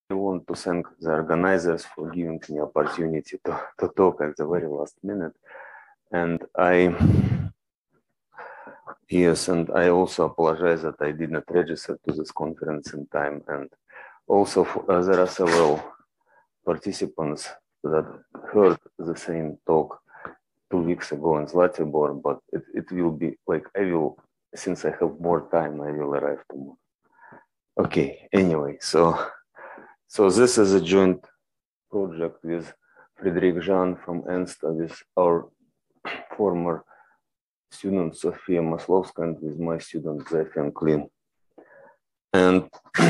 I want to thank the organizers for giving me opportunity to talk at the very last minute. And I also apologize that I did not register to this conference in time. And also there are several participants that heard the same talk 2 weeks ago in Zlatibor, but it will be like since I have more time, I will arrive tomorrow. Okay, anyway, so this is a joint project with Frederic Jean from ENSTA, with our former student Sofia Maslovska, and with my student Zefin Klin. And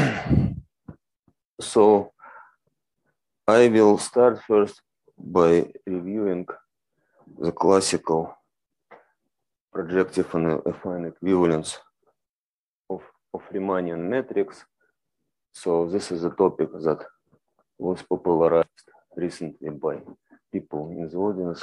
so I will start first by reviewing the classical projective and affine equivalence of Riemannian metrics. So this is a topic that was popularized recently by people in the audience,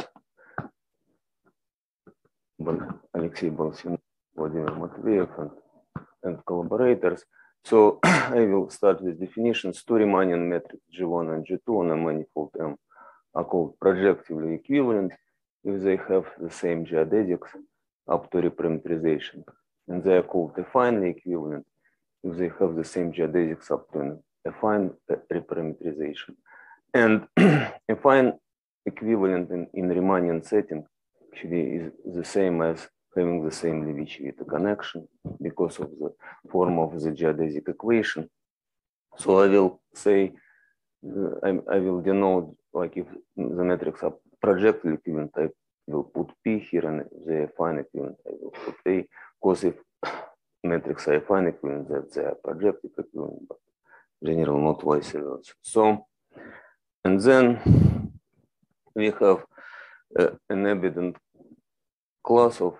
by Alexei Balsin, Vladimir Matveyev, and collaborators. So I will start with definitions. Two Riemannian metrics G1 and G2 on a manifold M are called projectively equivalent if they have the same geodesics up to reparameterization. And they are called affinely equivalent if they have the same geodesics up to an affine reparameterization. And affine equivalent in Riemannian setting actually is the same as having the same Levi-Civita connection because of the form of the geodesic equation. So I will say, I will denote, like if the metrics are projective equivalent, I will put P here, and if they are affine equivalent, I will put A, because if metrics are affine equivalent, that they are projective equivalent, but in general not vice versa. So, and then we have an evident class of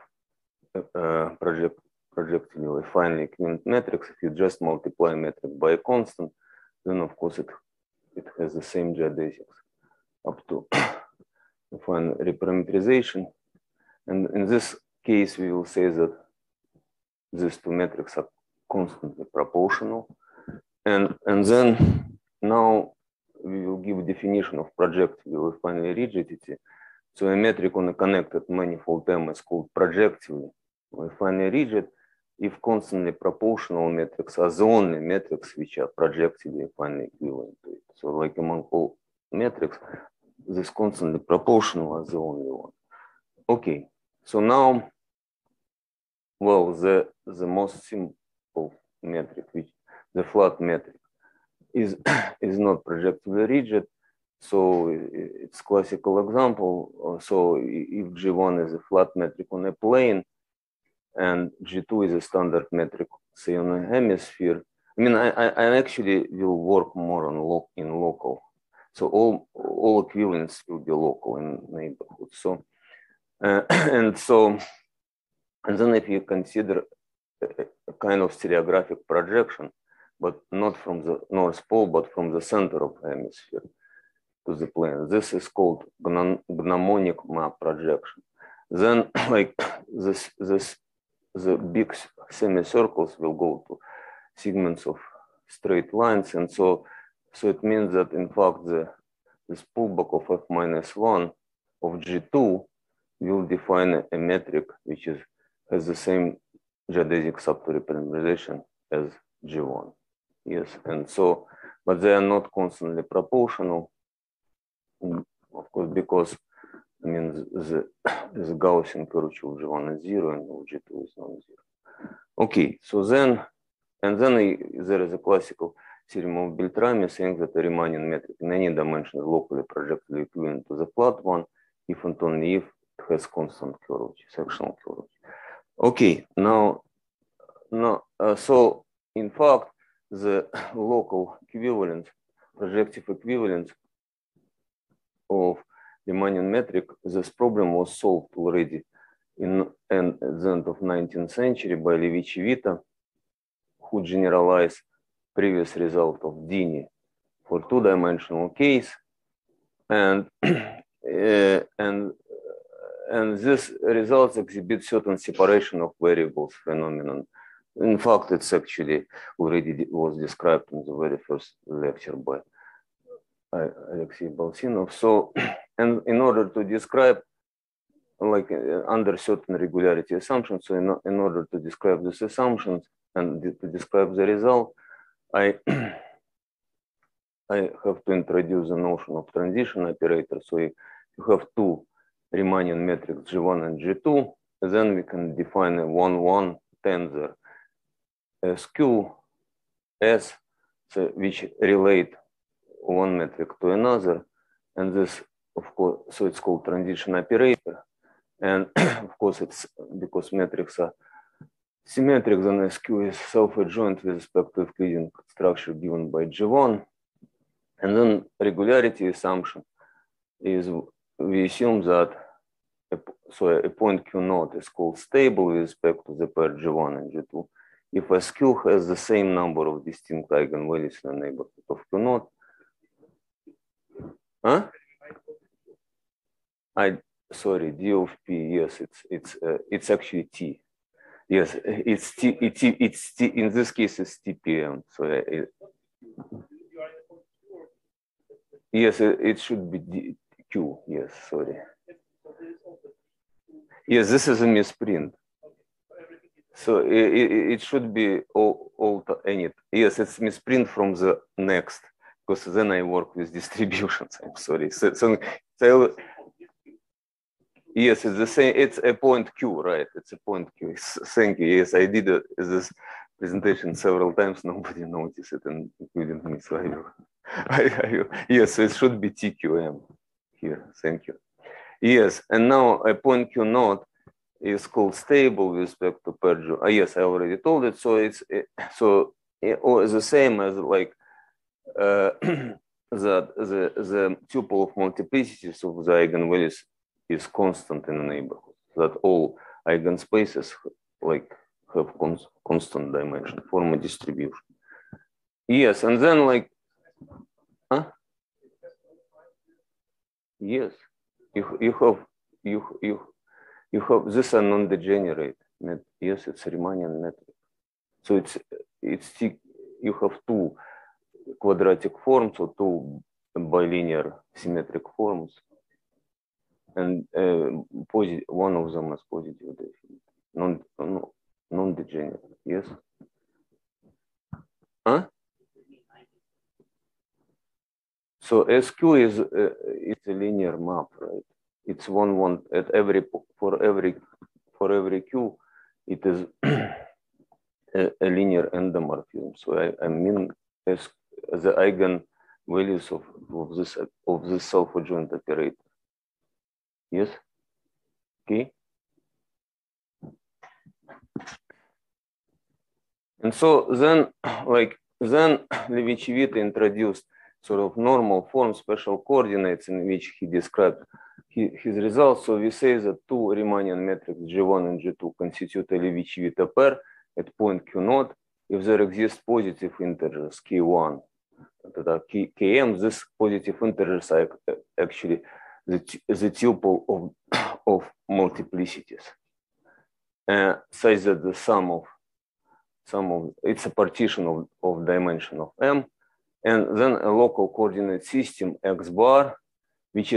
projectively affinely equivalent metrics. If you just multiply metric by a constant, then of course it has the same geodesics up to affine reparameterization. And in this case, we will say that these two metrics are constantly proportional. And then now we will give a definition of projectively affinely rigidity. So a metric on a connected manifold M is called projectively affinely rigid if constantly proportional metrics are the only metrics which are projectively affinely equivalent to it. So like among all metrics, this constantly proportional are the only one. Okay, so now, well, the most simple metric, which the flat metric, is not projectively rigid. So it's classical example. So if G1 is a flat metric on a plane and G2 is a standard metric, say on a hemisphere, I mean, I actually will work more on in local. So all equivalents will be local in neighborhood. So and then if you consider a kind of stereographic projection, but not from the North Pole, but from the center of the hemisphere to the plane. This is called gnomonic map projection. Then, like the big semicircles will go to segments of straight lines, and so it means that in fact this pullback of f-1 of G2 will define a metric which has the same geodesics up to reparameterization as G1. Yes, and so, but they are not constantly proportional, of course, because I mean the Gaussian curvature of G1 is 0 and of G2 is non-zero. Okay, so then there is a classical theorem of Beltrami saying that a Riemannian metric in any dimension is locally projectively equivalent to the flat one if and only if it has constant curvature, sectional curvature. Okay, now so in fact the local equivalence, projective equivalence of Riemannian metric, this problem was solved already at the end of 19th century by Levi-Civita, who generalized previous result of Dini for two-dimensional case, and these results exhibit certain separation of variables phenomenon In fact, it's actually already was described in the very first lecture by Alexei Balsinov. So, and in order to describe, like under certain regularity assumptions, so in order to describe these assumptions and to describe the result, I have to introduce the notion of transition operator. So you have two Riemannian metrics G1 and G2, then we can define a 1-1 tensor SQ S, so which relate one metric to another, and this, of course, so it's called transition operator. And of course, it's because metrics are symmetric, then SQ is self-adjoint with respect to Euclidean structure given by G1. And then regularity assumption is we assume that a point Q0 is called stable with respect to the pair G1 and G2 if SQ has the same number of distinct eigenvalues in the neighborhood of Q0. Huh? Sorry, D of P. Yes, it's actually T. Yes, it's T. It's T. In this case, it's TPM. So yes, it should be Q. Yes, sorry. Yes, this is a misprint. So it should be all any. Yes, it's misprint from the next, because then I work with distributions. I'm sorry. So yes, it's the same. It's a point Q, right? It's a point Q. Thank you. Yes, I did this presentation several times. Nobody noticed it, including me. So yes, it should be TQM here. Thank you. Yes, and now a point Q0 is called stable with respect to pair G. Yes, I already told it. So it's the same as like that the tuple of multiplicities of the eigenvalues is constant in the neighborhood. That all eigenspaces like have constant dimension, form a distribution. Yes, and then like, huh? Yes, you have this are non-degenerate. Yes, it's a Riemannian metric. So you have two quadratic forms or two bilinear symmetric forms, and one of them is positive definite, non-degenerate. Yes. Huh? So SQ is it's a linear map, right? It's one at for every Q, it is a linear endomorphism. So I mean as the eigenvalues of this self-adjoint operator. Yes. Okay. And so then Levi-Civita introduced sort of normal form special coordinates in which he described his results. So we say that two Riemannian metrics G1 and G2 constitute a Levi-Civita pair at point Q0 if there exist positive integers K1, Km. These positive integers are actually the tuple of multiplicities, such that the sum of it's a partition of dimension of M, and then a local coordinate system X bar, which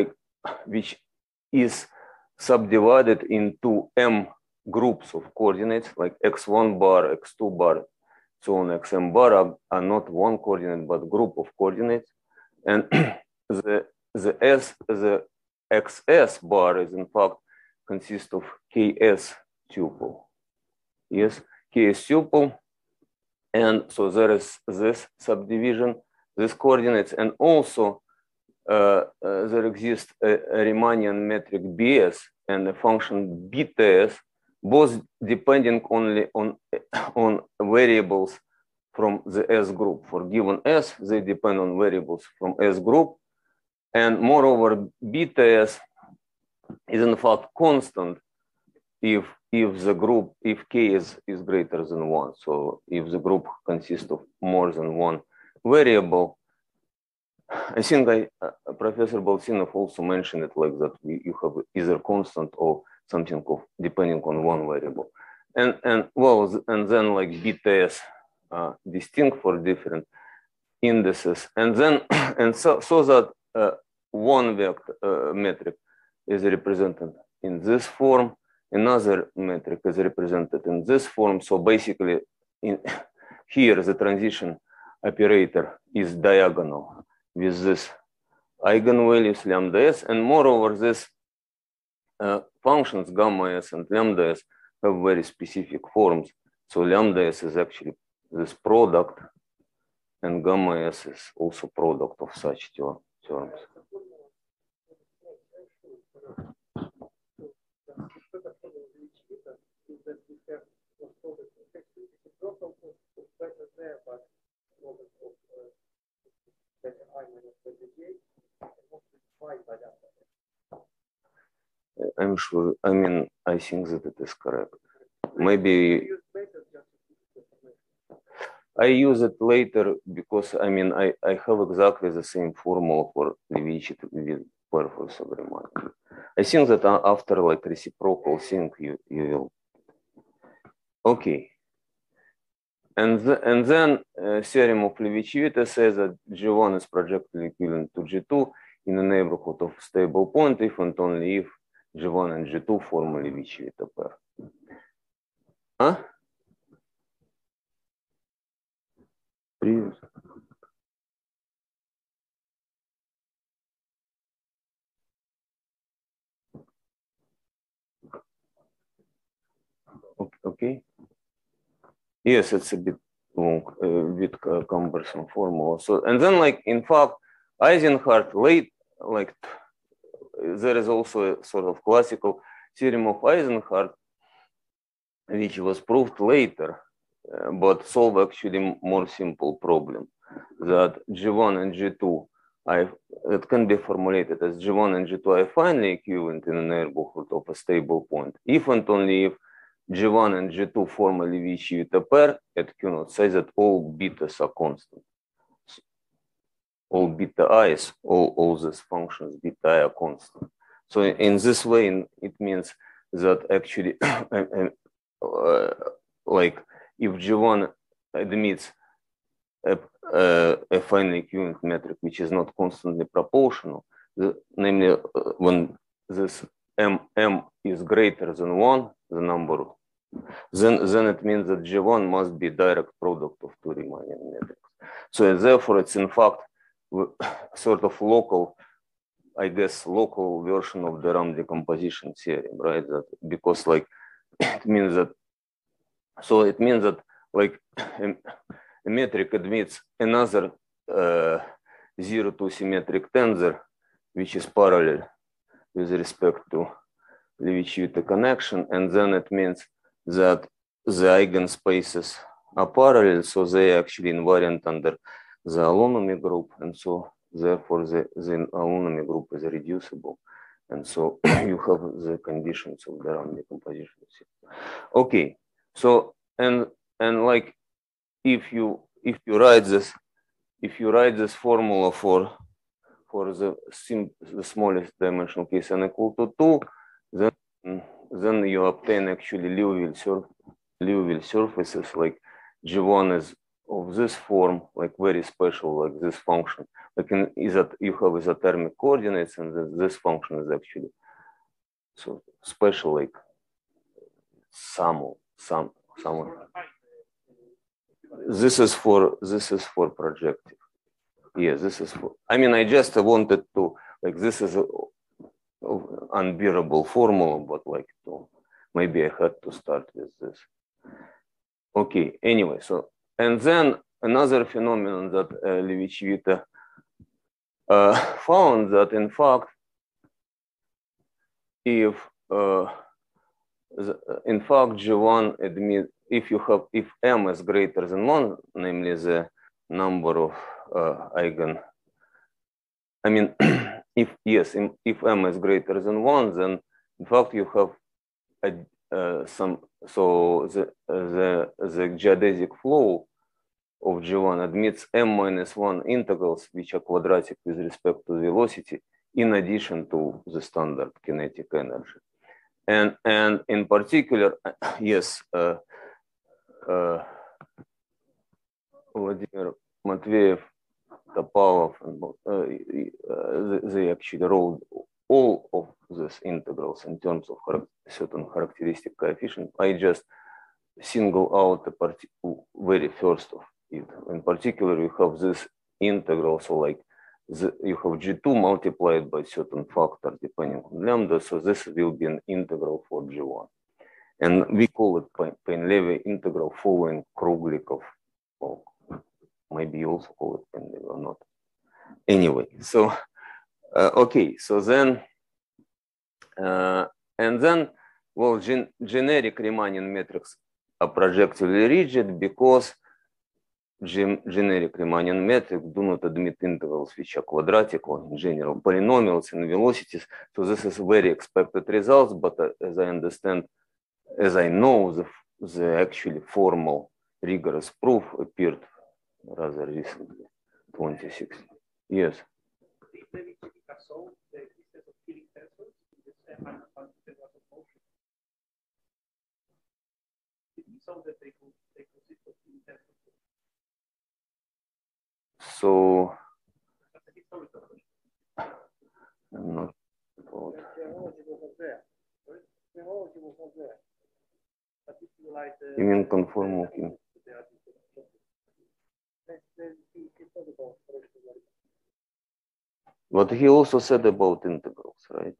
is subdivided into M groups of coordinates like X1 bar, X2 bar, so on. Xm bar are not one coordinate but group of coordinates, and the XS bar is in fact consists of KS tuple. Yes, KS tuple, and so there is this subdivision, these coordinates, and also there exists a Riemannian metric BS and a function BTS, both depending only on variables from the S group. For given S, they depend on variables from S group, and moreover, BTS is in fact constant if K is greater than 1. So if the group consists of more than one variable. I think Professor Balsinov also mentioned it like that. You have either constant or something of depending on one variable. and then like BTS distinct for different indices, and then so that one vector metric is represented in this form, another metric is represented in this form. So basically, here the transition operator is diagonal with this eigenvalues lambda s, and moreover, this functions gamma s and lambda s have very specific forms. So lambda s is actually this product, and gamma s is also product of such terms. I'm sure, I mean, I think that it is correct. Maybe I use it later because, I mean, I have exactly the same formula for Levichy with Perfus agreement. I think that after like reciprocal thing, you will. Okay. And then theorem of Levichy says that G1 is projectile equivalent to G2 in the neighborhood of stable point if and only if G1 and G2 form a Levichy pair. Huh? Previous. Okay. Yes, it's a bit long, bit cumbersome formula. So, and then like, in fact, Eisenhardt like there is also a sort of classical theorem of Eisenhardt, which was proved later, but solve actually more simple problem, that G1 and G2, it can be formulated as G1 and G2 are finally equivalent in the neighborhood of a stable point, if and only if G1 and G2 form a Levichy pair at Q naught such that all betas are constant. All beta i's, all these functions beta I are constant. So in this way, it means that actually, like if G1 admits a finely equivalent metric which is not constantly proportional, namely when this m is greater than 1, the number, then it means that G1 must be direct product of two remaining metrics. So therefore, it's in fact sort of local, I guess, local version of the RAM decomposition theorem, right? That because like it means that, so it means that like a metric admits another 0-2 symmetric tensor, which is parallel with respect to Levichy connection, and then it means that the eigenspaces are parallel, so they are actually invariant under the allonomy group, and so therefore the allonomy group is reducible, and so you have the conditions of the RAM decomposition. Okay, so and like if you write this formula for the smallest dimensional case n equal to 2, then you obtain actually Liouville surfaces, like G1 is of this form, like very special, like this function. Like you have isothermic coordinates, and this function is actually so special, like some. This is for projective. Yes, this is for. I mean, I just wanted to like this is a unbearable formula, but like maybe I had to start with this. Okay. Anyway, so and then another phenomenon that Levichy found that in fact, if in fact G1 admit if m is greater than 1, namely the number of eigen. I mean, if m is greater than 1, then in fact you have the geodesic flow of G1 admits m-1 integrals which are quadratic with respect to velocity, in addition to the standard kinetic energy. And in particular, yes, Vladimir Matveyev, Topalov, they actually wrote all of these integrals in terms of certain characteristic coefficient. I just single out the very first of it. In particular, you have this integral, so like you have G2 multiplied by certain factor depending on lambda, so this will be an integral for G1. And we call it Painlevi integral following Kruglikov, or maybe you also call it Painlevi or not. Anyway, so, okay, so then, and then, well, generic Riemannian metrics are projectively rigid because generic Riemannian metrics do not admit integrals which are quadratic or in general polynomials and velocities. So this is very expected results, but as I understand, as I know, the actually formal rigorous proof appeared rather recently, 2016. Yes. So I'm not told. You mean conformal king? What he also said about integrals, right?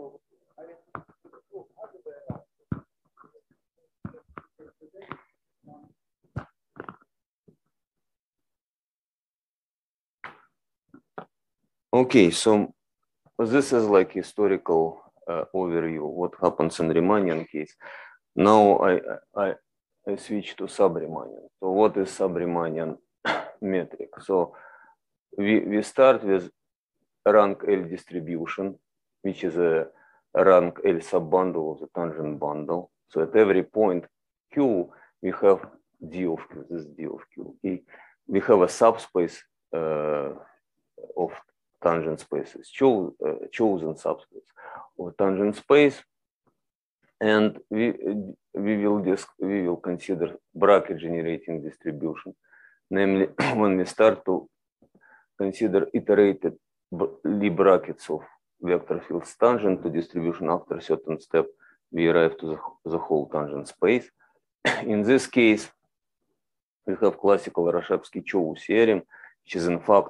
Okay, so this is like historical overview what happens in Riemannian case. Now I switch to sub-Riemannian. So what is sub-Riemannian metric? So we start with rank L distribution, which is a rank L sub-bundle of the tangent bundle. So at every point Q, we have D of Q, this is D of Q. Okay? We have a subspace of tangent spaces, chosen subspace of tangent space, and we will consider bracket generating distribution, namely when we start to consider iterated Lie brackets of vector fields tangent to distribution. After a certain step, we arrive to the whole tangent space. In this case, we have classical Rashevsky-Chow theorem, which is in fact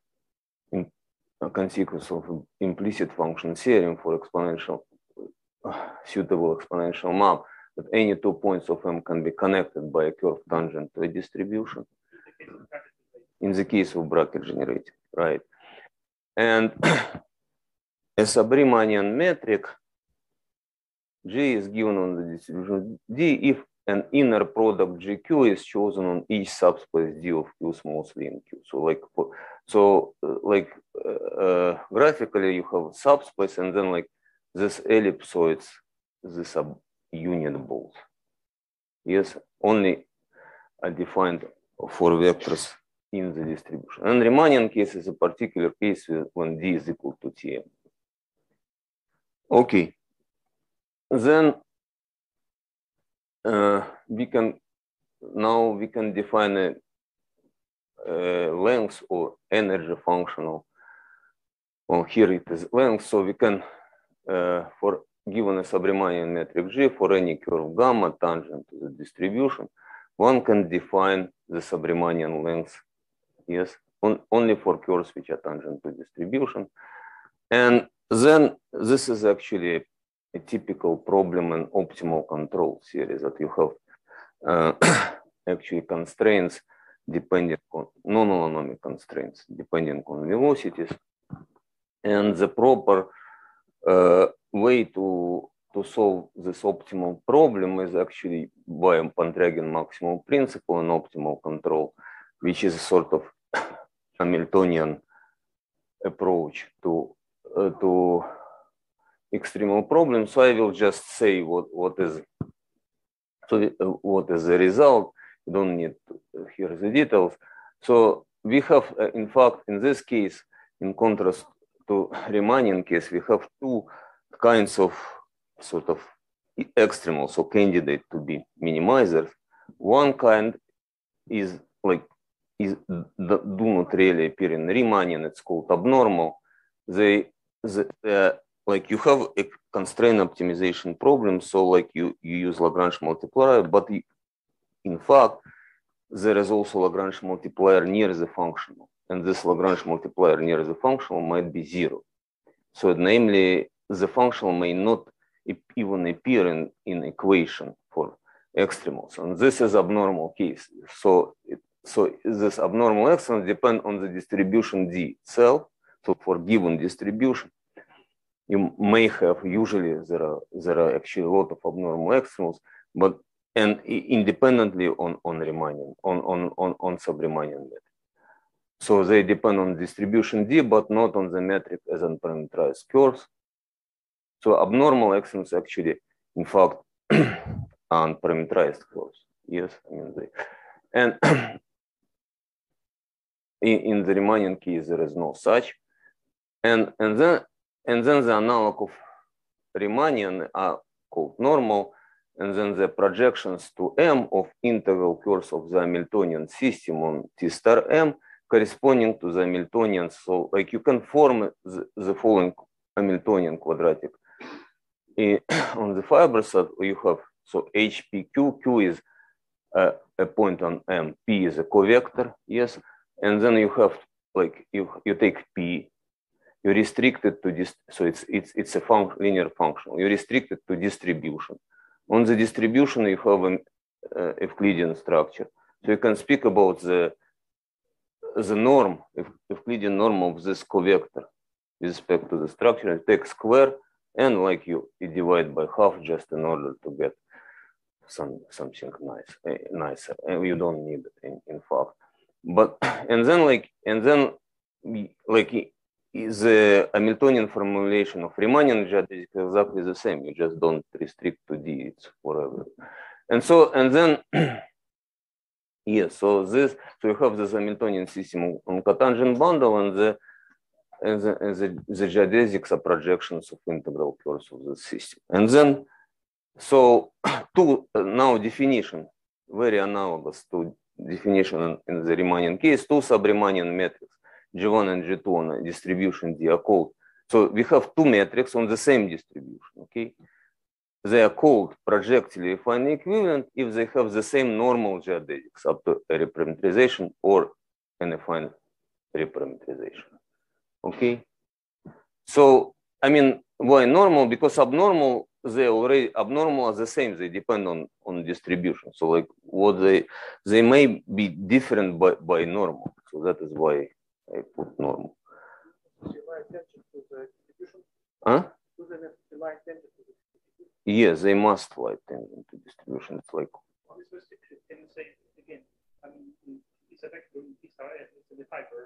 a consequence of implicit function theorem for exponential suitable exponential map, that any 2 points of M can be connected by a curved tangent to a distribution. In the case of bracket generating, right? And a sub-Riemannian metric G is given on the distribution D if an inner product GQ is chosen on each subspace D of Q small in Q. So graphically you have subspace and then like this ellipsoids, the subunit balls. Yes, only are defined for vectors in the distribution. And Riemannian case is a particular case when D is equal to Tm. Okay. Then we can define a length or energy functional. Well, here it is length, so we can for given a sub-Riemannian metric G for any curve gamma tangent to the distribution, one can define the sub-Riemannian length, yes, only for curves which are tangent to distribution. And then this is actually a typical problem in optimal control series, that you have actually constraints depending on non-holonomic constraints depending on velocities, and the proper way to solve this optimal problem is actually by Pontryagin maximal principle and optimal control, which is a sort of Hamiltonian approach to extremal problems. So I will just say what is the result. You don't need to hear the details. So we have, in fact, in this case, in contrast to Riemannian case, we have two kinds of sort of extremals or candidate to be minimizers. One kind is do not really appear in Riemannian. It's called abnormal. You have a constraint optimization problem. So you use Lagrange multiplier, but in fact, there is also Lagrange multiplier near the functional. And this Lagrange multiplier near the functional might be 0. So namely, the functional may not even appear in equation for extremals. And this is abnormal case. So this abnormal extremals depend on the distribution D itself. So for given distribution, you may have, usually there are actually a lot of abnormal extremals, but and independently on Riemannian, on sub-Riemannian metric. So they depend on distribution D, but not on the metric as unparameterized curves. So abnormal extremals actually, in fact, unparameterized curves. Yes, I mean and in the Riemannian case there is no such, and then the analog of Riemannian are called normal, and then the projections to M of integral curves of the Hamiltonian system on T star M corresponding to the Hamiltonian. So you can form the following Hamiltonian quadratic on the fiber set. You have so HPQ, Q is a point on M, P is a covector, yes, and then you have you take P, you restrict it to this, so it's a linear function. You restrict it to distribution. On the distribution, you have an Euclidean structure. So you can speak about the norm, Euclidean norm of this covector with respect to the structure. You take square and you divide by half just in order to get something nicer. And you don't need it in fact. But and then the Hamiltonian formulation of Riemannian geodesic is exactly the same. You just don't restrict to D, it's forever. And then yes, so you have this Hamiltonian system on cotangent bundle, and the geodesics are projections of integral curves of the system. And then so now definition, very analogous to definition in the Riemannian case, two sub-Riemannian metrics, G1 and G2 on a distribution D are called. So we have two metrics on the same distribution, okay? They are called projectively affine equivalent if they have the same normal geodesics up to a reparameterization or an affine reparameterization, okay? So, I mean, why normal? Because abnormal are the same. They depend on distribution. So they may be different by normal. So that is why I put normal. Huh? Yes, they must lie tangent to distribution. It's like. Can you say again? I mean, it's effectively in the fiber.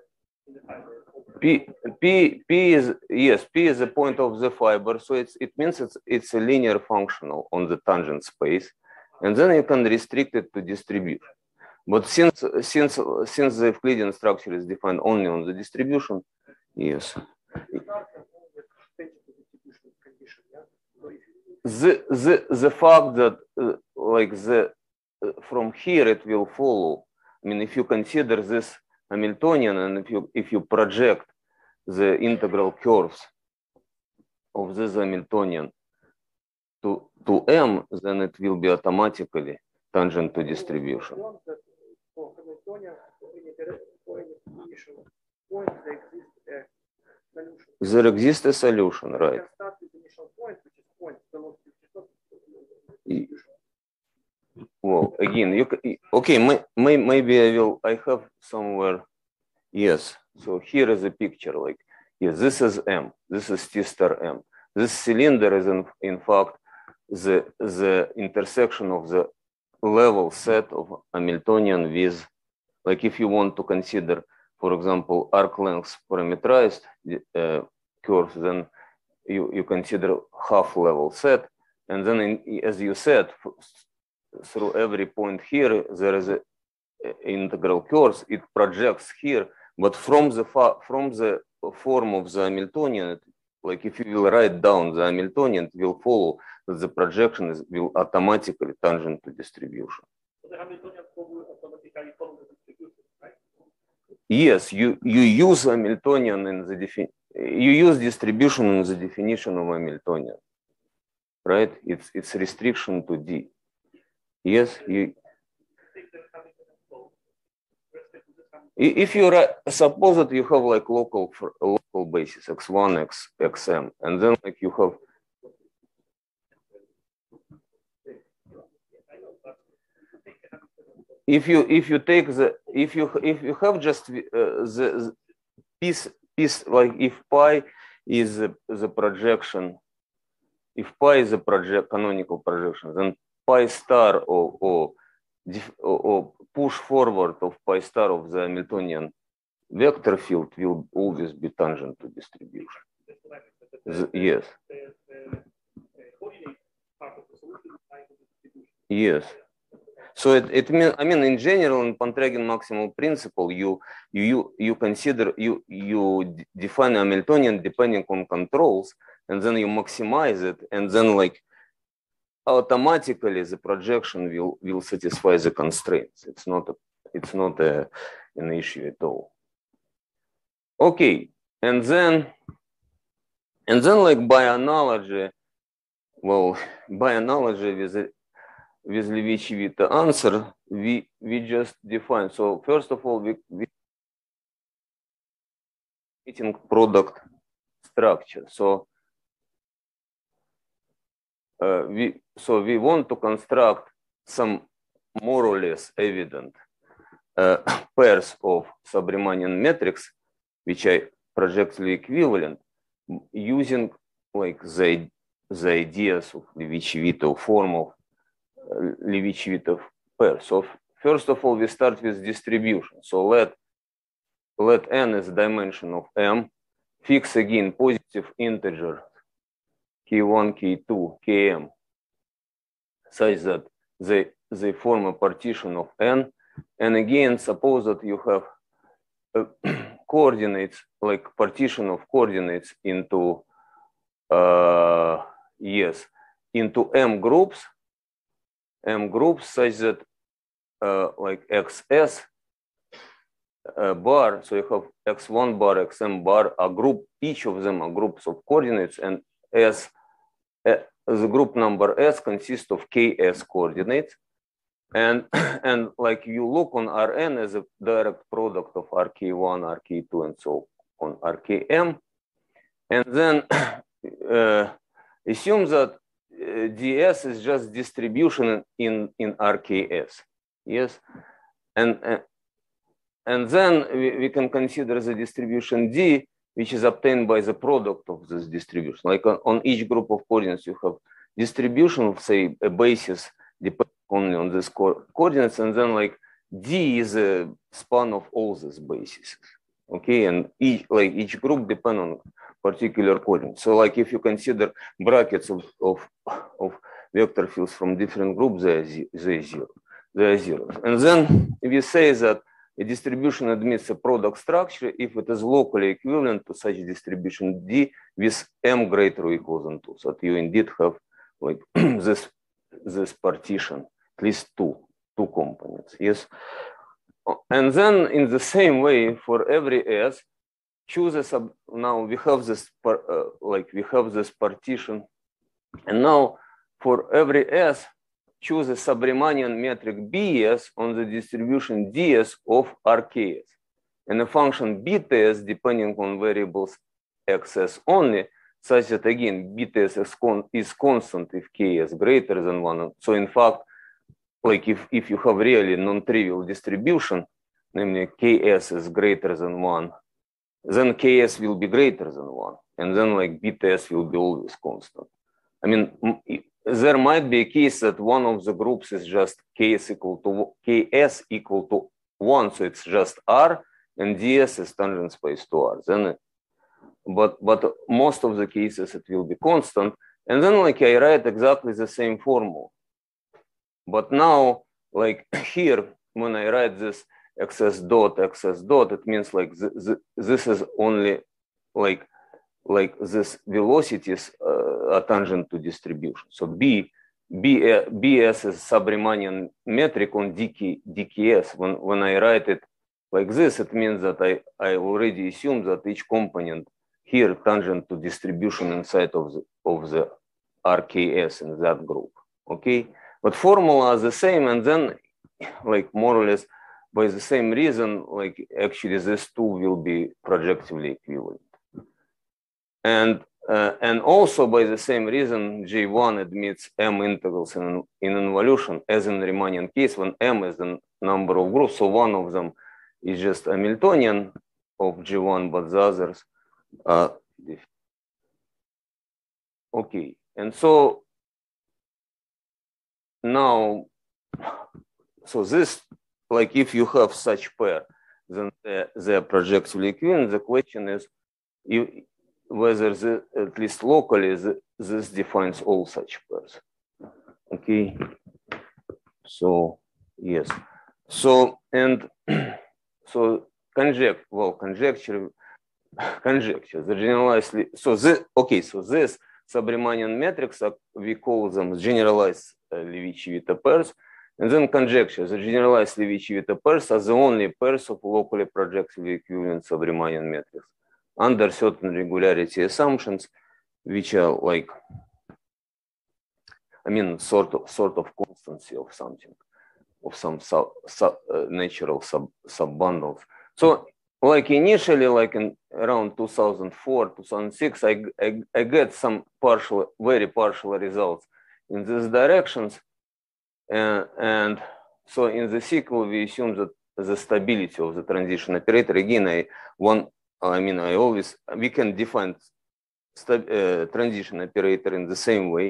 P is a point of the fiber, so it means it's a linear functional on the tangent space, and then you can restrict it to distribution. But since the Euclidean structure is defined only on the distribution, yes. The fact that from here it will follow. I mean, if you consider this Hamiltonian, and if you project the integral curves of this Hamiltonian to M, then it will be automatically tangent to distribution. There exists a solution, right? Well, again, maybe I have somewhere. Yes. So here is a picture. Yes, this is M. This is T star M. This cylinder is in fact the intersection of the level set of Hamiltonian with, if you want to consider, for example, arc length parameterized curves, then you consider half level set, and then as you said, through every point here there is a integral curves. It projects here, but from the form of the Hamiltonian, like if you will write down the Hamiltonian, it will follow that the projection will automatically tangent to distribution. So the Hamiltonian will automatically follow the distribution, right? Yes, you use Hamiltonian in the you use distribution in the definition of Hamiltonian, right? It's restriction to D. Yes, you. If you suppose that you have like local basis x1, xm, and then like you have if you take the if you have just the piece like if pi is the projection, if pi is a canonical projection, then pi star or push forward of pi star of the Hamiltonian vector field will always be tangent to distribution. Yes. Yes. So it means, I mean, in general, in Pontryagin maximal principle, you consider you define a Hamiltonian depending on controls, and then you maximize it, and then like automatically the projection will satisfy the constraints. It's not an issue at all. Okay, and then like by analogy with Levi-Civita answer, we just define. So first of all, we meeting product structure. So we want to construct some more or less evident pairs of sub-Riemannian metrics, which are projectially equivalent, using like the ideas of Levi-Civita form of Levi-Civita pair. So first of all, we start with distribution. So let n is dimension of M, fix again positive integer k1, k2, km, such that they form a partition of n. And again, suppose that you have coordinates, like partition of coordinates into into m groups such that like xs bar, so you have x1 bar, xm bar, a group, each of them are groups of coordinates, and s the group number s consists of ks coordinates, and like you look on Rn as a direct product of Rk1, Rk2, and so on Rkm, and then assume that ds is just distribution in Rks, yes, and then we can consider the distribution D, which is obtained by the product of this distribution. Like on each group of coordinates, you have distribution of, say, a basis depending only on this coordinates, and then like D is a span of all these bases. Okay, and each group depends on particular coordinates. So like if you consider brackets of vector fields from different groups, they are zero. And then we say that a distribution admits a product structure if it is locally equivalent to such distribution D with m greater or equal than 2. So that you indeed have like this partition, at least two components. Yes. And then in the same way for every S, choose a sub. Now we have this this partition, and now for every S, choose a sub-Riemannian metric Bs on the distribution ds of Rks, and a function Bts depending on variables xs only, such that again Bts is constant if Ks greater than 1. So in fact, like if you have really non-trivial distribution, namely Ks is greater than 1, then Ks will be greater than 1, and then like Bts will be always constant. I mean, there might be a case that one of the groups is just Ks equal to 1, so it's just R, and ds is tangent space to R. Then, but most of the cases it will be constant, and then like I write exactly the same formula. But now, like here, when I write this xs dot, it means like this is only like like this velocities are tangent to distribution. So BS is sub-Riemannian metric on DKS. When I write it like this, it means that I already assume that each component here tangent to distribution inside of the RKS in that group. Okay, but formula is the same, and then like more or less by the same reason, like actually this two will be projectively equivalent. And also by the same reason, J1 admits M integrals in involution, as in the Riemannian case, when M is the number of groups. So one of them is just Hamiltonian of J1, but the others are different. Okay, and so now, so this, like if you have such pair, then they're projectively equivalent. The question is whether at least locally this defines all such pairs. Okay, so yes, so and so conjecture, the generalized, so this, okay, so this sub-Riemannian metrics, we call them generalized Levi-Civita pairs, and then conjecture, the generalized Levi-Civita pairs are the only pairs of locally projectively equivalent sub-Riemannian metrics under certain regularity assumptions, which are like, I mean, sort of constancy of something, of some natural sub-bundles. So like initially, like in around 2004, 2006, I get some very partial results in these directions. And so in the sequel, we assume that the stability of the transition operator, again, we can define transition operator in the same way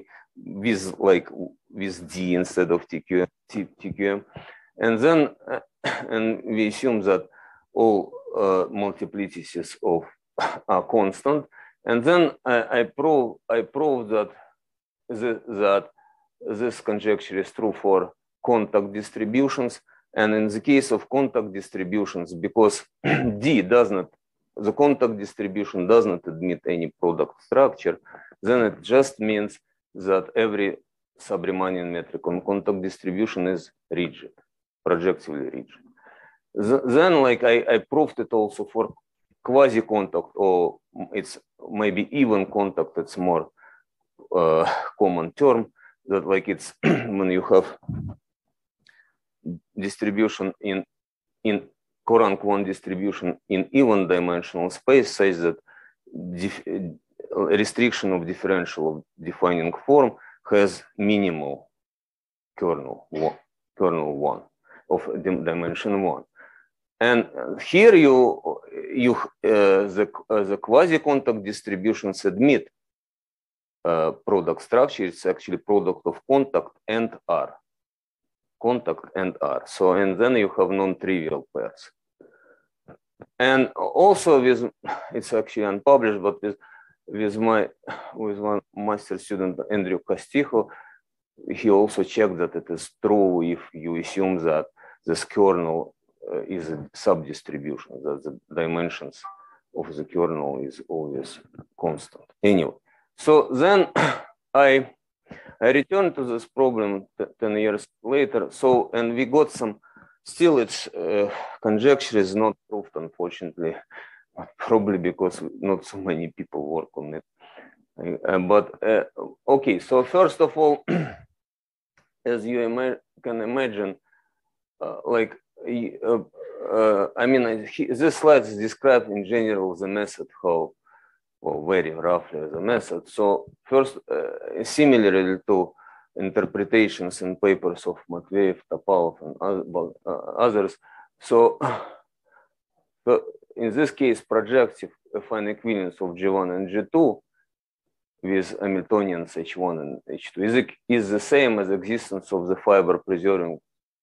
with D instead of TQM. And then and we assume that all multiplicities are constant. And then I prove that this conjecture is true for contact distributions. And in the case of contact distributions, because the contact distribution does not admit any product structure, then it just means that every sub-Riemannian metric on contact distribution is rigid, projectively rigid. Then, like I proved it also for quasi-contact, or it's maybe even contact. It's more common term that like it's when you have distribution in Courant one distribution in even dimensional space such that restriction of differential of defining form has minimal kernel one of dimension one. And here the quasi-contact distributions admit product structure. It's actually product of contact and R. So, and then you have non-trivial pairs. And also it's actually unpublished, but with one master student, Andrew Castijo, he also checked that it is true if you assume that this kernel is a sub-distribution, that the dimensions of the kernel is always constant. Anyway, so then I returned to this problem 10 years later. So, and we got some, still its conjecture is not proved, unfortunately, probably because not so many people work on it. Okay, so first of all, as you can imagine, this slide is described in general the method, how, or very roughly the method. So first, similarly to interpretations in papers of Matveyev, Topalov, and others. So in this case, projective affine equivalence of G1 and G2 with Hamiltonians H1 and H2 is the same as existence of the fiber preserving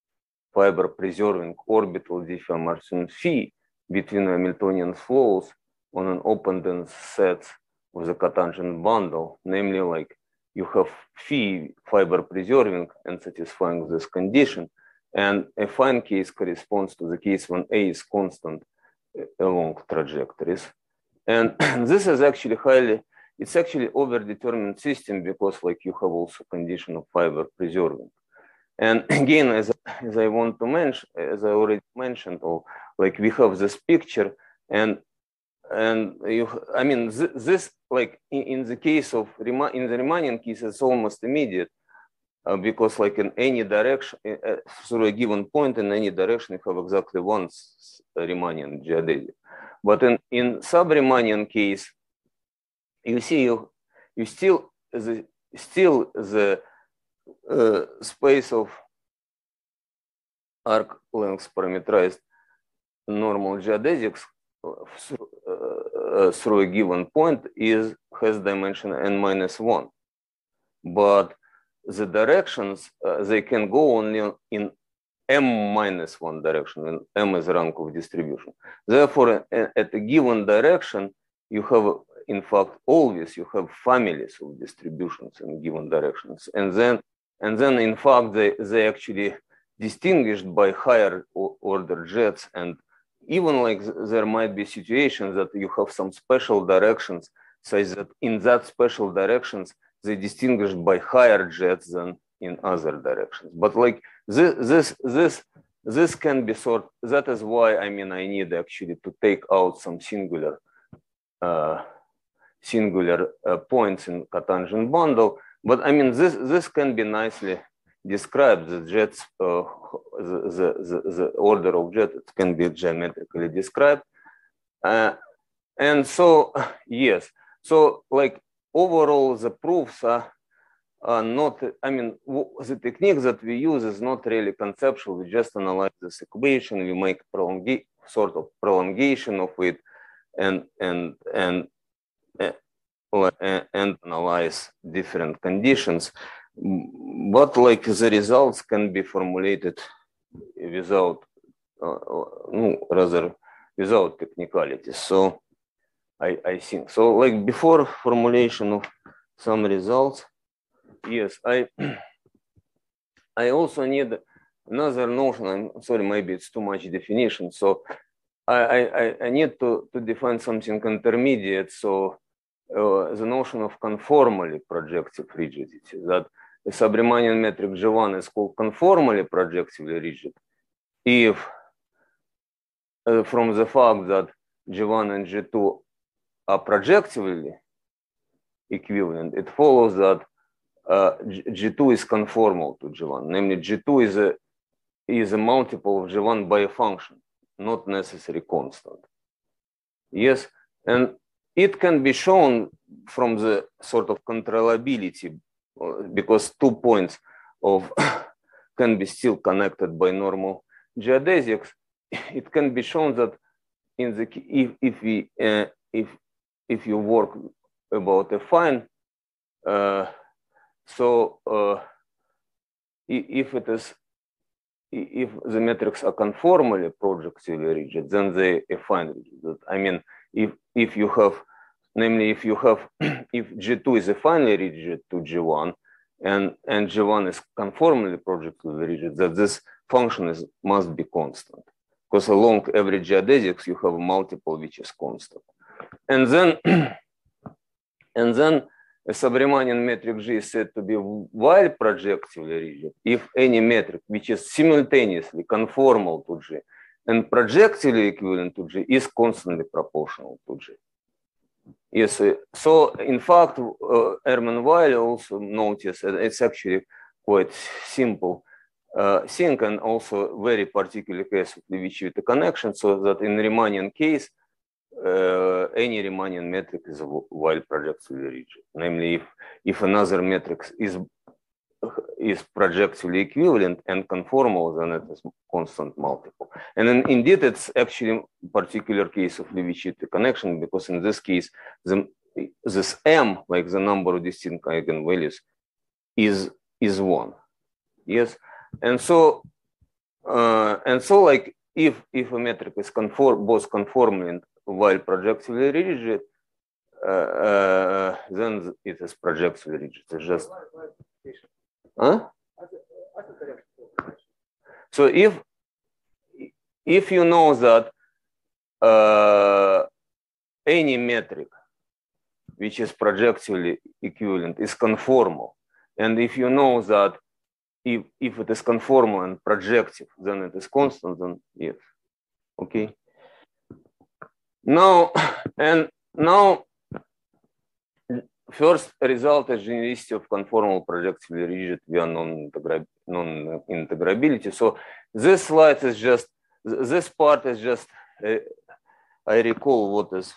orbital diffeomorphism phi between Hamiltonian flows on an open dense set of the cotangent bundle, namely like you have phi fiber preserving and satisfying this condition, and affine case corresponds to the case when A is constant along trajectories. And this is actually it's actually over-determined system because like you have also condition of fiber preserving. And again, as I want to mention, as I already mentioned, like we have this picture, and I mean, this like in the case of in the Riemannian case, it's almost immediate because like in any direction, through a given point in any direction, you have exactly one Riemannian geodesic. But in sub-Riemannian case, you see you still the space of arc length parameterized normal geodesics through a given point has dimension n-1, but the directions they can go only in m-1 direction, when m is rank of distribution. Therefore, at a given direction, you have, in fact, always you have families of distributions in given directions, and then in fact they actually distinguished by higher order jets, and even like there might be situations that you have some special directions such that in that special directions they distinguished by higher jets than in other directions. But like this can be that is why I mean I need actually to take out some singular points in cotangent bundle. But I mean this can be nicely described. The jets, the order of jets can be geometrically described, and so yes. So like overall, the proofs are not. I mean, the technique that we use is not really conceptual. We just analyze this equation. We make sort of prolongation of it, and analyze different conditions. But like the results can be formulated without, rather without technicalities. So I think so. Like before formulation of some results, yes, I also need another notion. I'm sorry, maybe it's too much definition. So I need to define something intermediate. So the notion of conformally projective rigidity, that a sub-Riemannian metric G1 is called conformally projectively rigid if from the fact that G1 and G2 are projectively equivalent, it follows that G2 is conformal to G1. Namely, G2 is a multiple of G1 by a function, not necessarily constant. Yes, and it can be shown from the sort of controllability because 2 points of can be still connected by normal geodesics. It can be shown that in the if you work about a fine, if the metrics are conformally projectively rigid, then they affine rigid. I mean, if you have, namely, if G2 is affinely rigid to G1 and G1 is conformally projectively rigid, that this function must be constant, because along every geodesics you have a multiple which is constant, and then a sub-Riemannian metric G is said to be while projectively rigid if any metric which is simultaneously conformal to G and projectively equivalent to G is constantly proportional to G. Yes, so in fact, Hermann Weyl also noticed that it's actually quite simple thing, and also very particular case of Levi-Civita connection, so that in Riemannian case, any Riemannian metric is while projectively rigid. Namely, if another metric is projectively equivalent and conformal, then it is constant multiple. And then indeed, it's actually a particular case of Levi-Civita connection, because in this case, this M, like the number of distinct eigenvalues, is 1. Yes, and so like if a metric is both conformal and while projectively rigid, then it is projectively rigid. It's just. Huh? So if you know that any metric which is projectively equivalent is conformal. And if you know that if it is conformal and projective, then it is constant, then yes. Okay. Now, first result is genericity of conformal projectively rigid via non-integrability. So this slide is just, this part is just, I recall what is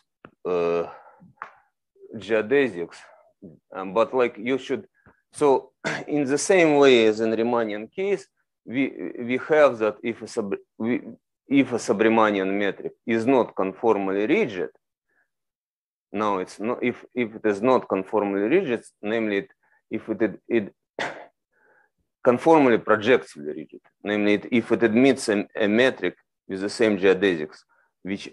geodesics, but like you should, so in the same way as in Riemannian case, we have that if a Sub-Riemannian metric is not conformally rigid, now it's not, if it is not conformally rigid, namely if it conformally projectively rigid, namely if it admits a metric with the same geodesics, which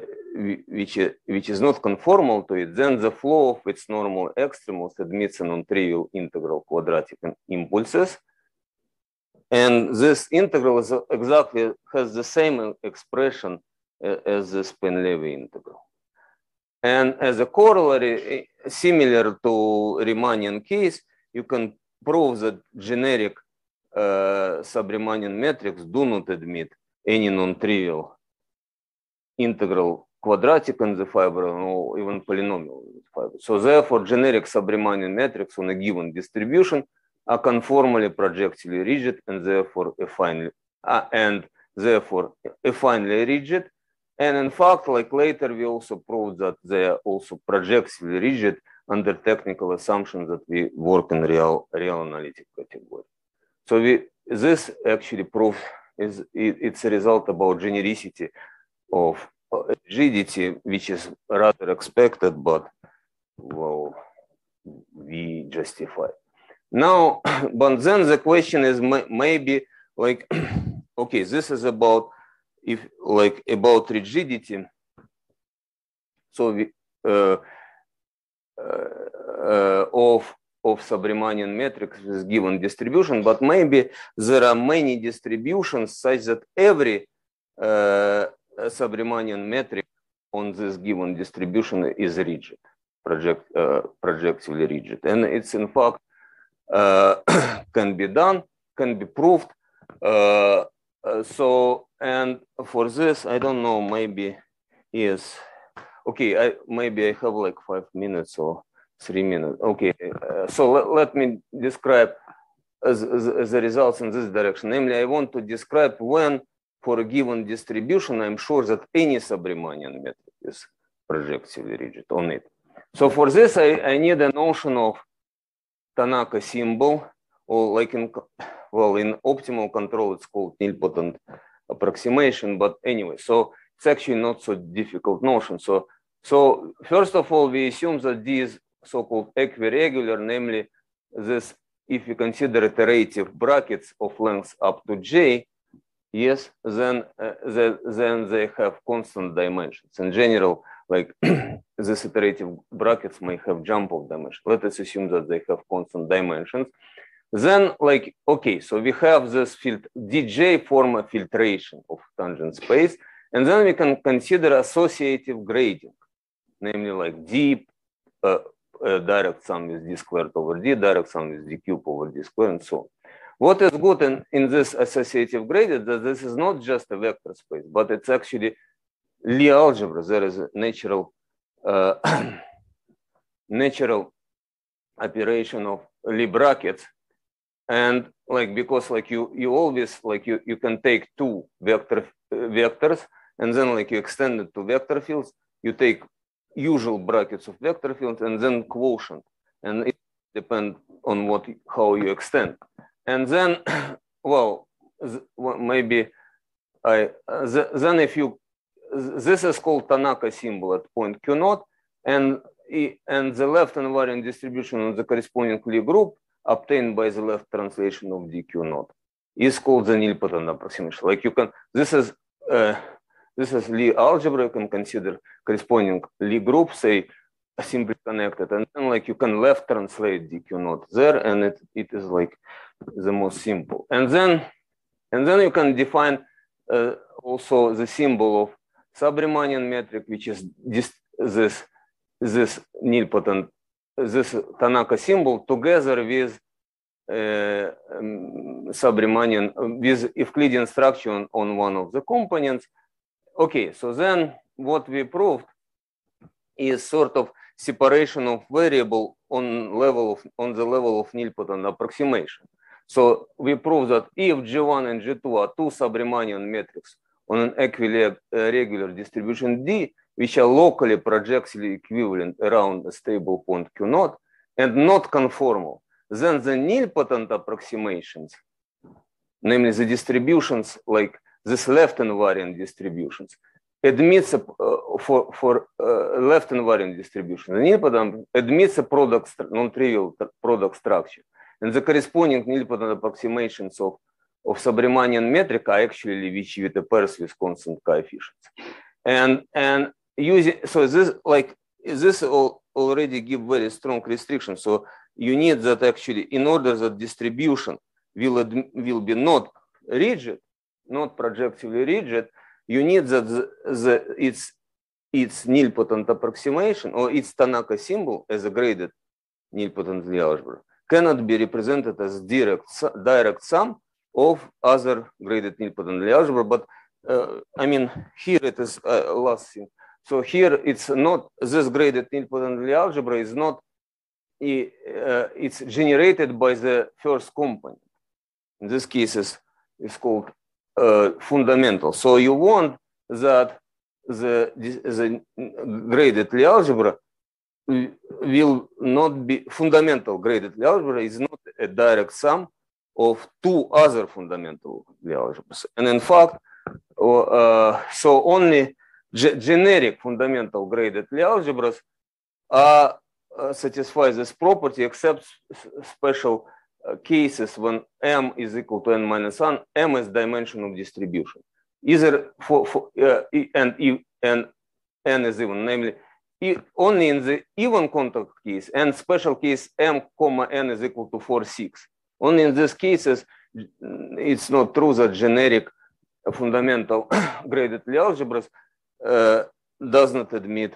is not conformal to it, then the flow of its normal extremos admits a non-trivial integral quadratic impulses. And this integral is exactly has the same expression as the Spain-Levy integral. And as a corollary, similar to Riemannian case, you can prove that generic sub-Riemannian metrics do not admit any non-trivial integral quadratic in the fiber or even polynomial in the fiber. So therefore, generic sub-Riemannian metrics on a given distribution are conformally projectively rigid and therefore affinely rigid. And in fact, like later, we also proved that they are also projectively rigid under technical assumptions that we work in real analytic category. So this actually proof it's a result about genericity of rigidity, which is rather expected, but well, we justify. Now, but then the question is maybe like, okay, this is about about rigidity. So we of sub-Riemannian metrics with given distribution, but maybe there are many distributions such that every sub-Riemannian metric on this given distribution is rigid, projectively rigid, and it's in fact can be done, can be proved. So, and for this, I don't know, maybe yes. Okay, maybe I have like 5 minutes or 3 minutes. Okay, so let me describe the results in this direction. Namely, I want to describe when for a given distribution, I'm sure that any sub-Riemannian metric is projectively rigid on it. So for this, I need a notion of Tanaka symbol, or like in optimal control, it's called nilpotent approximation. But anyway, so it's actually not so difficult notion. So first of all, we assume that these so-called equiregular, namely this, if you consider iterative brackets of length up to j, yes, then they have constant dimensions. In general, like these iterative brackets may have jump of dimension. Let us assume that they have constant dimensions. Then, like, okay, so we have this field dj form a filtration of tangent space, and then we can consider associative grading, namely like d direct sum with d squared over d, direct sum with d cube over d squared, and so on. What is good in this associative gradient that this is not just a vector space, but it's actually Lie algebra. There is a natural operation of Lie brackets, and like because like you always like you can take two vectors and then like you extend it to vector fields. You take usual brackets of vector fields and then quotient, and it depends on how you extend. And then, well, maybe then if you, this is called Tanaka symbol at point Q naught, and the left invariant distribution of the corresponding Lie group obtained by the left translation of dq naught is called the nilpotent approximation. Like you can, this is Lie algebra. You can consider corresponding Lie group, say simply connected, and then like you can left translate dq naught there, and it is like the most simple. And then you can define also the symbol of sub-Riemannian metric, which is this nilpotent, this Tanaka symbol together with sub-Riemannian, with Euclidean structure on one of the components. Okay, so then what we proved is sort of separation of variable on the level of nilpotent approximation. So we prove that if G1 and G2 are two sub-Riemannian metrics on an equiregular distribution D, which are locally projectially equivalent around a stable point Q0 and not conformal, then the nilpotent approximations, namely the distributions like this left invariant distributions, admits for left invariant distribution. The nilpotent admits a product, non-trivial product structure, and the corresponding nilpotent approximations of sub-Riemannian metric are actually Levi-Civita with pairs with constant coefficients. And using this already give very strong restrictions. So you need that actually in order that distribution will be not rigid, not projectively rigid, you need that its nilpotent approximation or its Tanaka symbol as a graded nilpotent Lie algebra cannot be represented as direct sum of other graded nilpotent Lie algebra. But I mean, here it is last thing. So here it's not, this graded nilpotent Lie algebra is not, it's generated by the first component. In this case, it's called fundamental. So you want that the graded Lie algebra will not be, fundamental graded Lie algebra is not a direct sum of two other fundamental Lie algebras. And in fact, so only generic fundamental graded Lie algebras satisfy this property, except special cases when M is equal to N minus 1, M is dimension of distribution. Either and N is even, namely, only in the even contact case and special case M, N is equal to 4, 6. Only in these cases, it's not true that generic fundamental graded Lie algebras does not admit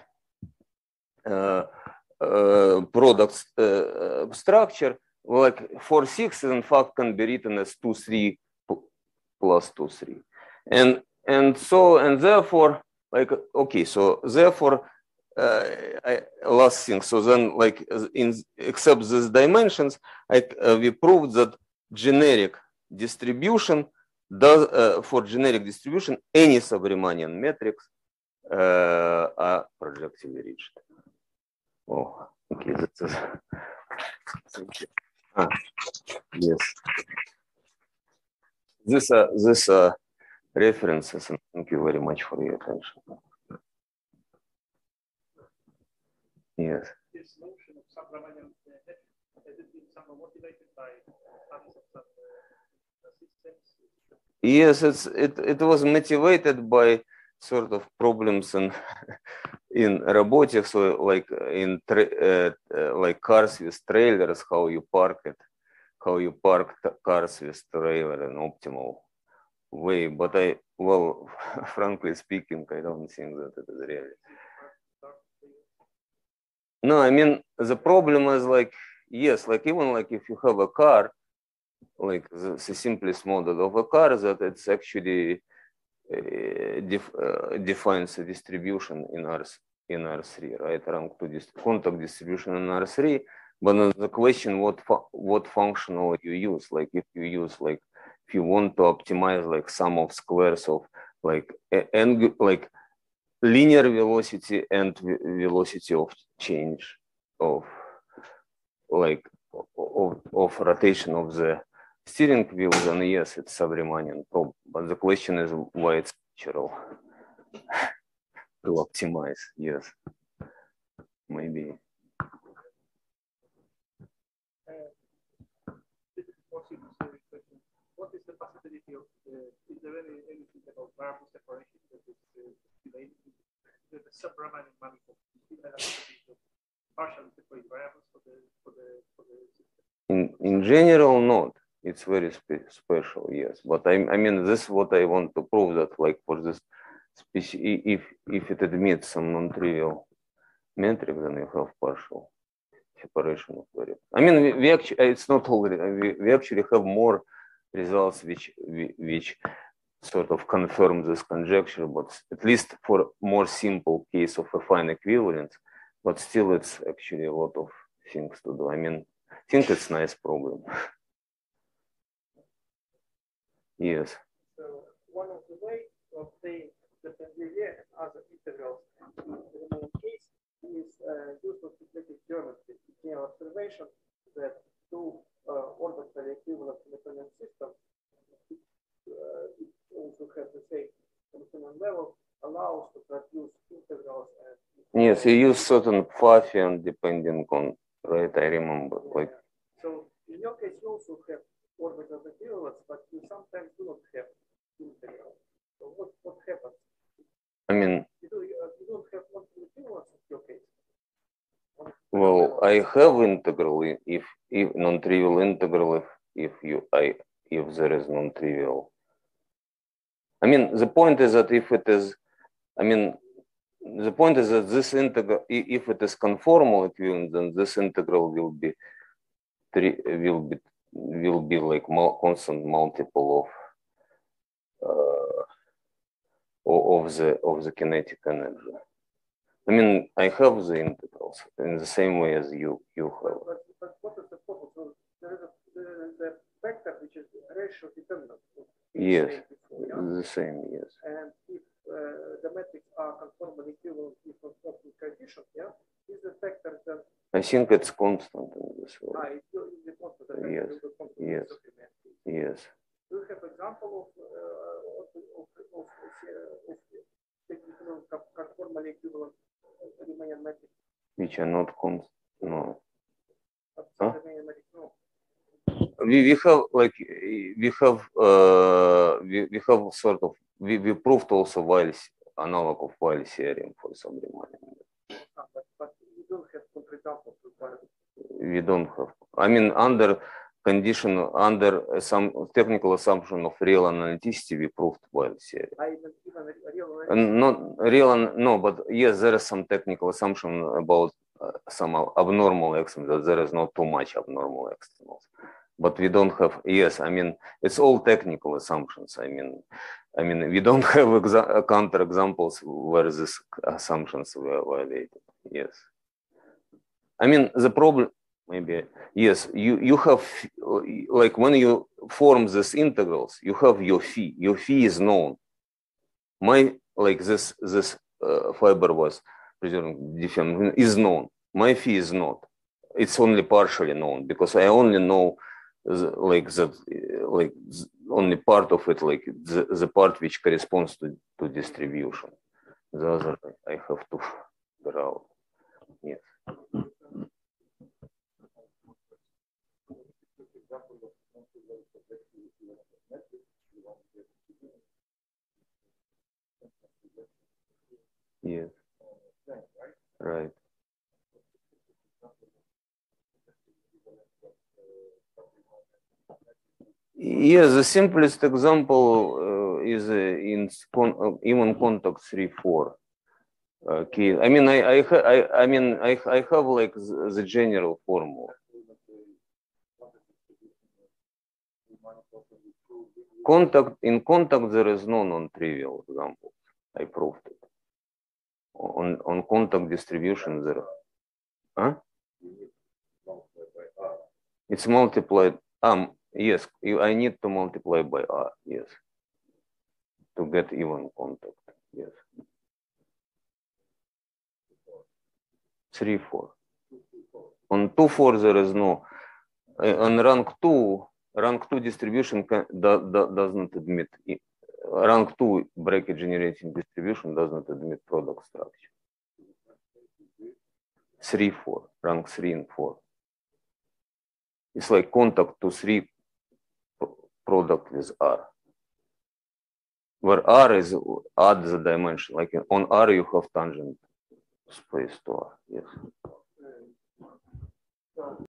product structure. Like 4, 6 in fact can be written as 2, 3 plus 2, 3. And therefore, like, okay, so therefore, last thing, so then like except these dimensions, we proved that generic distribution does, for generic distribution, any sub-Riemannian metrics are projectively rigid. Oh, okay, that's it. Yes. These are references, and thank you very much for your attention. Yes. This notion of sub-Riemannian has it been somehow motivated by studies of some systems? Yes, it was motivated by sort of problems in robotics, so like like cars with trailers, how you park cars with trailer in optimal way. But frankly speaking, I don't think that it is really. No, I mean, the problem is like, yes, like even like if you have a car, like the simplest model of a car, that it's actually defines a distribution in R3, right? Rank to contact distribution in R3. But the question, what functional you use? Like if you use if you want to optimize like sum of squares of like linear velocity and velocity of change of rotation of the steering wheel, then yes, it's sub-Riemannian problem. But the question is why it's natural to optimize. Yes, maybe. This is possible question. What is the possibility of? Is there anything about variable separation that is related to the sub-Riemannian manifold? Partially separate variables for the system. In general, not. It's very special, yes. But I mean, this is what I want to prove, that like for this species, if it admits some non-trivial metric, then you have partial separation of variables. I mean, we actually, it's not already, we actually have more results which sort of confirm this conjecture, but at least for more simple case of affine equivalence, but still it's actually a lot of things to do. I mean, I think it's a nice problem. Yes. So one of the ways of saying the Fourier and other integrals in the main case is use of symplectic geometry. In observation that two orbitally equivalent Hamiltonian systems, which also have the same Hamiltonian level, allows to produce integrals. And yes, you use certain Pfaffian depending on, right? I remember. Like. So in your case, you also have orbital equivalence, but you sometimes do not have integral. So what happens? I mean, you don't have orbital equivalence in your case. Well, I have integral if non-trivial integral if there is non-trivial. I mean, the point is that if it is, I mean, the point is that this integral, if it is conformal equivalent, then this integral will be like constant multiple of the kinetic energy. I mean, I have the integrals in the same way as you have. But what is the problem? So there is a vector which is ratio dependent. Yes, the same, yes. And if the metrics are conformally equivalent if of certain condition, yeah, is the vector then? I think it's constant in this way. It's the constant. Yes, yes, yes. Do you have example of conformally equivalent Riemannian metrics? Which are not constant, no. Huh? We have like we have sort of we proved also Weyl analog of Weyl theorem for some Riemannian. But you don't have counterexamples. We don't have. I mean, under condition, under some technical assumption of real analyticity, we proved Weyl theorem. Not real, no, but yes, there is some technical assumption about some abnormal externals. There is not too much abnormal externals, but we don't have. Yes, I mean it's all technical assumptions. I mean we don't have counter examples where these assumptions were violated. Yes, I mean the problem. Maybe yes, you have like when you form these integrals, you have your phi. Your phi is known. My like this fiber was preserving is known. My phi is not. It's only partially known because I only know like that, like only part of it, like the part which corresponds to distribution. The other I have to figure out. Yes. Yes. Right. Yes, the simplest example is in even contact 3-4 key. I mean, I have like the general formula. In contact there is no non-trivial example. I proved it. On contact distribution there. Huh? It's multiplied. Yes, I need to multiply by R. Yes, to get even contact. Yes. 3-4. On 2-4 there is no. On rank 2 distribution doesn't admit. Rank 2 bracket generating distribution doesn't admit product structure. 3-4, rank 3 and 4. It's like contact to 3 product with R. Where R is add the dimension. Like on R you have tangent space to R. Yes.